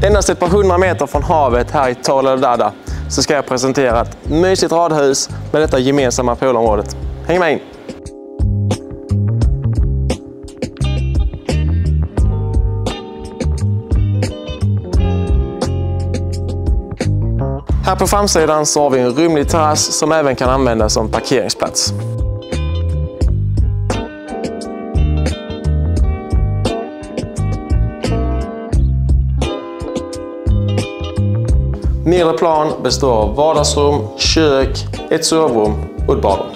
Endast ett par 100 meter från havet här i Torre Dada så ska jag presentera ett mysigt radhus med detta gemensamma poolområdet. Häng med in! Här på framsidan så har vi en rymlig terrass som även kan användas som parkeringsplats. Nedre plan består av vardagsrum, kök, ett sovrum och ett badrum.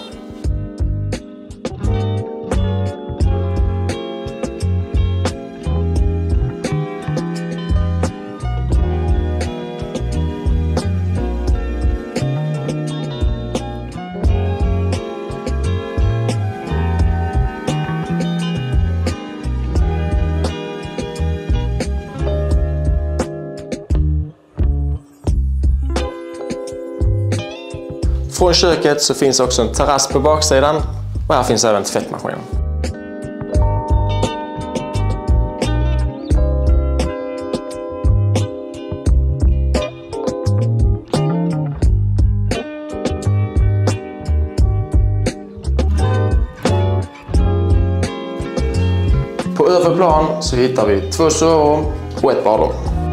Från köket så finns också en terrass på baksidan och här finns även tvättmaskinen. På övre plan så hittar vi 2 sovrum och ett badrum.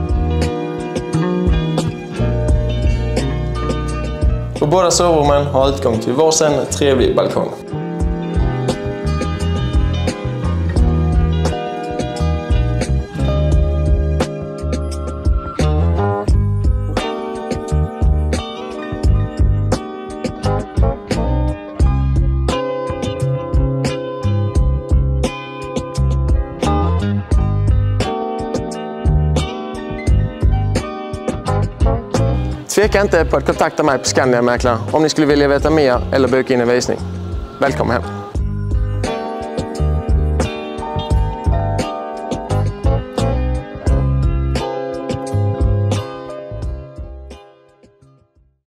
Och båda sovrummen har utgång till varsin trevlig balkong. Tveka inte på att kontakta mig på Skandia Mäklare om ni skulle vilja veta mer eller boka in en visning. Välkommen hem!